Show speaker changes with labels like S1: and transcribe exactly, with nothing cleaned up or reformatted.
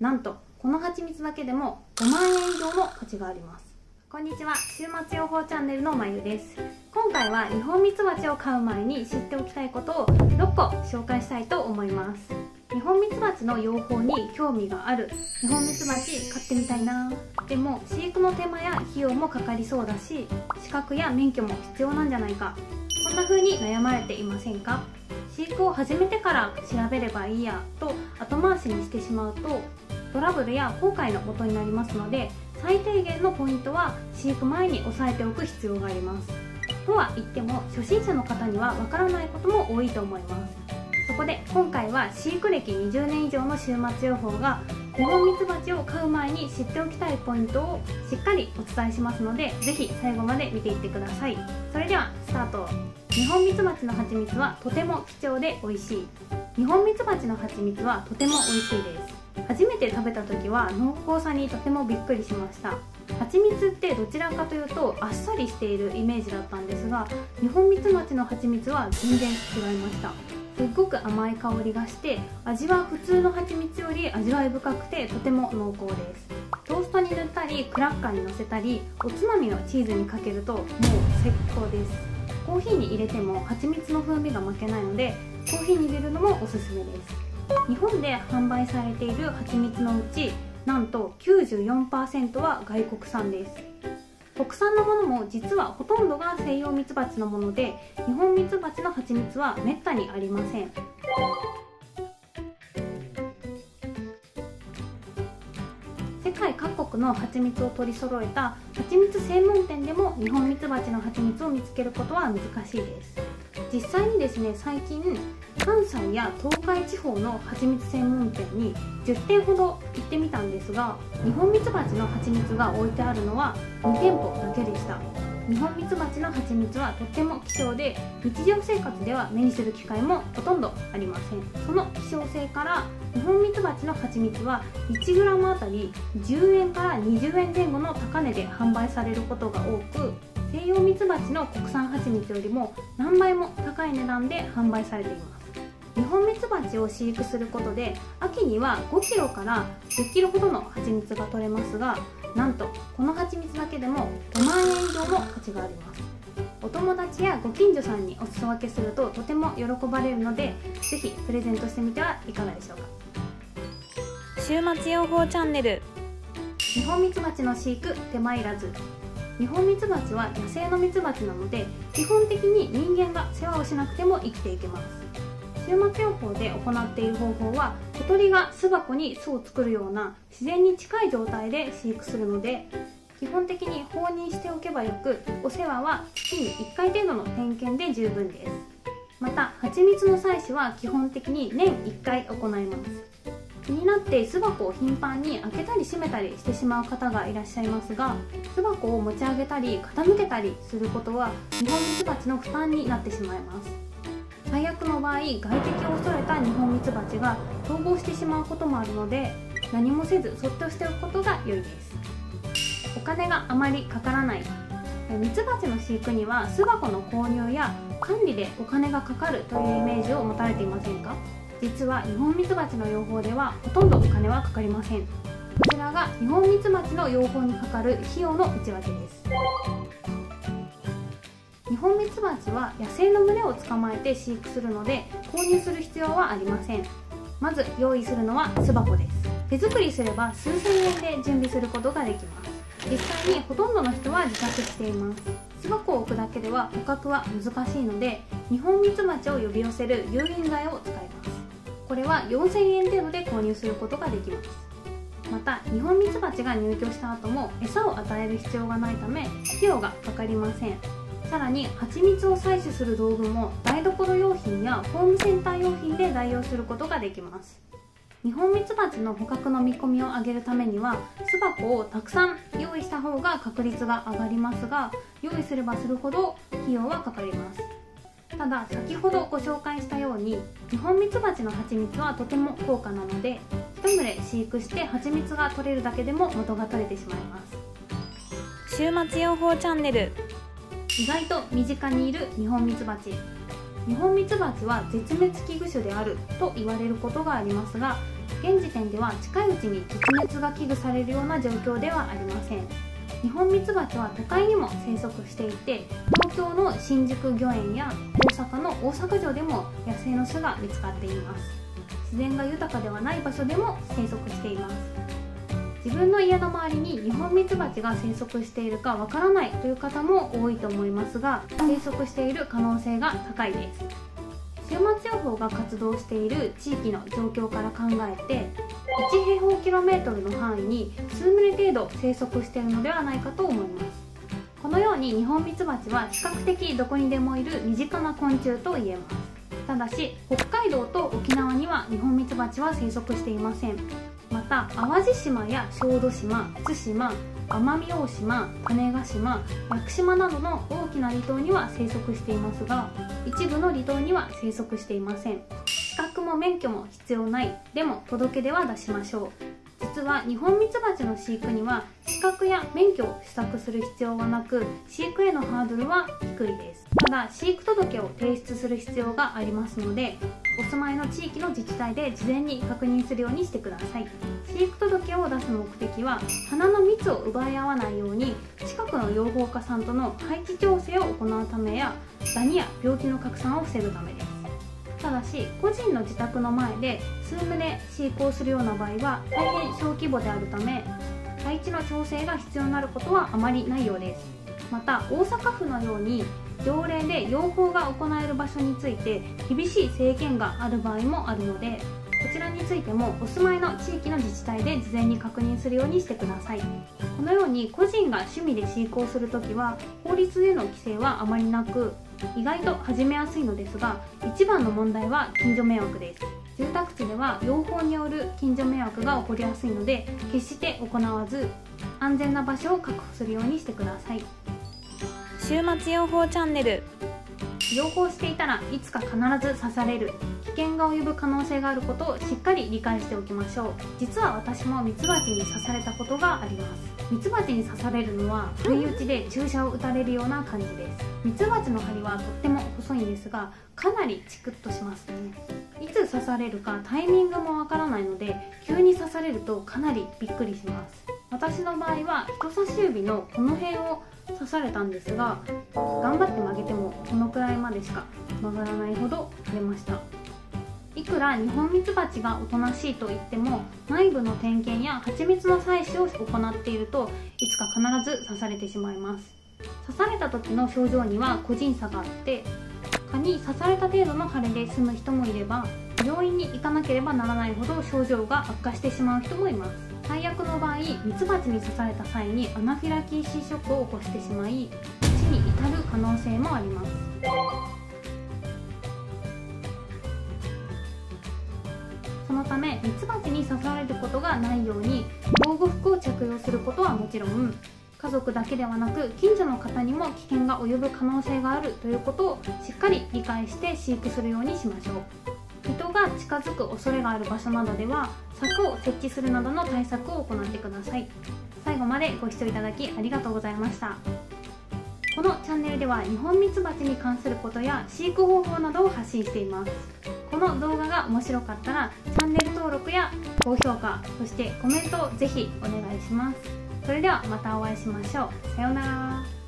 S1: なんとこの蜂蜜だけでもごまんえん以上の価値があります。こんにちは、週末予報チャンネルのまゆです。今回はニホンミツバチを飼う前に知っておきたいことをろっこ紹介したいと思います。ニホンミツバチの養蜂に興味がある、ニホンミツバチ飼ってみたいな、でも飼育の手間や費用もかかりそうだし、資格や免許も必要なんじゃないか、こんな風に悩まれていませんか？飼育を始めてから調べればいいやと後回しにしてしまうとトラブルや後悔の元になりますので、最低限のポイントは飼育前に押さえておく必要があります。とは言っても初心者の方にはわからないことも多いと思います。そこで今回は飼育歴にじゅうねん以上の週末予報がニホンミツバチを飼う前に知っておきたいポイントをしっかりお伝えしますので、ぜひ最後まで見ていってください。それではスタート。ニホンミツバチの蜂蜜はとても貴重で美味しい。ニホンミツバチの蜂蜜はとても美味しいです。初めて食べた時は濃厚さにとてもびっくりしました。蜂蜜ってどちらかというとあっさりしているイメージだったんですが、ニホンミツバチの蜂蜜は全然違いました。すっごく甘い香りがして、味は普通の蜂蜜より味わい深くてとても濃厚です。トーストに塗ったりクラッカーにのせたりおつまみのチーズにかけるともう最高です。コーヒーに入れても蜂蜜の風味が負けないので、コーヒーに入れるのもおすすめです。日本で販売されている蜂蜜のうちなんと きゅうじゅうよんパーセント は外国産です。国産のものも実はほとんどが西洋ミツバチのもので、ニホンミツバチの蜂蜜はめったにありません。世界各国の蜂蜜を取り揃えた蜂蜜専門店でもニホンミツバチの蜂蜜を見つけることは難しいです。実際にですね、最近関西や東海地方の蜂蜜専門店にじゅってんほど行ってみたんですが、ニホンミツバチの蜂蜜が置いてあるのはにてんぽだけでした。ニホンミツバチの蜂蜜はとっても希少で、日常生活では目にする機会もほとんどありません。その希少性からニホンミツバチの蜂蜜は いちグラム あたりじゅうえんからにじゅうえんぜん後の高値で販売されることが多く、西洋ミツバチの国産蜂蜜よりも何倍も高い値段で販売されています。ニホンミツバチを飼育することで秋にはごキロからじゅっキロほどの蜂蜜が取れますが、なんとこの蜂蜜だけでもごまんえん以上の価値があります。お友達やご近所さんにお裾分けするととても喜ばれるので、ぜひプレゼントしてみてはいかがでしょうか。週末養蜂チャンネル。ニホンミツバチの飼育手間いらず。ニホンミツバチは野生のミツバチなので、基本的に人間が世話をしなくても生きていけます。週末養蜂で行っている方法は、小鳥が巣箱に巣を作るような自然に近い状態で飼育するので、基本的に放任しておけばよく、お世話は月にいっかい程度の点検で十分です。また蜂蜜の採取は基本的に年いっかい行います。気になって巣箱を頻繁に開けたり閉めたりしてしまう方がいらっしゃいますが、巣箱を持ち上げたり傾けたりすることはニホンミツバチの負担になってしまいます。最悪の場合、外敵を恐れたニホンミツバチが逃亡してしまうこともあるので、何もせずそっとしておくことが良いです。お金があまりかからない。ミツバチの飼育には巣箱の購入や管理でお金がかかるというイメージを持たれていませんか？実はニホンミツバチの養蜂ではほとんどお金はかかりません。こちらがニホンミツバチの養蜂にかかる費用の内訳です。ニホンミツバチは野生の群れを捕まえて飼育するので、購入する必要はありません。まず用意するのは巣箱です。手作りすれば数千円で準備することができます。実際にほとんどの人は自作しています。巣箱を置くだけでは捕獲は難しいので、ニホンミツバチを呼び寄せる誘引剤を使います。これはよんせんえん程度で購入することができます。またニホンミツバチが入居した後も餌を与える必要がないため費用がかかりません。さらに蜂蜜を採取する道具も台所用品やホームセンター用品で代用することができます。ニホンミツバチの捕獲の見込みを上げるためには巣箱をたくさん用意した方が確率が上がりますが、用意すればするほど費用はかかります。ただ先ほどご紹介したようにニホンミツバチの蜂蜜はとても高価なので、一群れ飼育して蜂蜜が取れるだけでも元が取れてしまいます。週末養蜂チャンネル。意外と身近にいるニホンミツバチ。ニホンミツバチは絶滅危惧種であると言われることがありますが、 現時点では近いうちに絶滅が危惧されるような状況ではありません。ニホンミツバチは都会にも生息していて、東京の新宿御苑や大阪の大阪城でも野生の種が見つかっています。自然が豊かではない場所でも生息しています。自分の家の周りにニホンミツバチが生息しているかわからないという方も多いと思いますが、生息している可能性が高いです。週末予報が活動している地域の状況から考えて、いち平方キロメートルの範囲に数棟程度生息しているのではないかと思います。このようにニホンミツバチは比較的どこにでもいる身近な昆虫と言えます。ただし北海道と沖縄にはニホンミツバチは生息していません。また淡路島や小豆島、対馬、奄美大島、種子島、屋久島などの大きな離島には生息していますが、一部の離島には生息していません。資格も免許も必要ない、でも届け出は出しましょう。実はニホンミツバチの飼育には資格や免許を取得する必要はなく、飼育へのハードルは低いです。ただ飼育届を提出する必要がありますので、お住まいの地域の自治体で事前に確認するようにしてください。飼育届を出す目的は花の蜜を奪い合わないように近くの養蜂家さんとの配置調整を行うためや、ダニや病気の拡散を防ぐためです。ただし個人の自宅の前で数棟飼育をするような場合は大変小規模であるため、配置の調整が必要になることはあまりないようです。また大阪府のように条例で養蜂が行える場所について厳しい制限がある場合もあるので、こちらについてもお住まいの地域の自治体で事前に確認するようにしてください。このように個人が趣味で飼育をするときは法律での規制はあまりなく、意外と始めやすいのですが、一番の問題は近所迷惑です。住宅地では養蜂による近所迷惑が起こりやすいので、決して行わず安全な場所を確保するようにしてください。
S2: 週末養蜂チャンネル。
S1: 養蜂していたらいつか必ず刺される、危険が及ぶ可能性があることをしっかり理解しておきましょう。実は私もミツバチに刺されたことがあります。ミツバチに刺されるのは不意打ちで注射を打たれるような感じです。ミツバチの針はとっても細いんですが、かなりチクッとしますね。いつ刺されるかタイミングもわからないので、急に刺されるとかなりびっくりします。私の場合は人差し指のこの辺を刺されたんですが、頑張って曲げてもこのくらいまでしか曲がらないほど出ました。いくらニホンミツバチがおとなしいと言っても、内部の点検や蜂蜜の採取を行っているといつか必ず刺されてしまいます。刺された時の症状には個人差があって、蚊に刺された程度の腫れで済む人もいれば、病院に行かなければならないほど症状が悪化してしまう人もいます。最悪の場合、ミツバチに刺された際にアナフィラキシーショックを起こしてしまい、死に至る可能性もあります。そのためミツバチに刺されることがないように防護服を着用することはもちろん、家族だけではなく近所の方にも危険が及ぶ可能性があるということをしっかり理解して飼育するようにしましょう。人が近づく恐れがある場所などでは柵を設置するなどの対策を行ってください。最後までご視聴いただきありがとうございました。このチャンネルではニホンミツバチに関することや飼育方法などを発信しています。この動画が面白かったらチャンネル登録や高評価、そしてコメントをぜひお願いします。それではまたお会いしましょう。さようなら。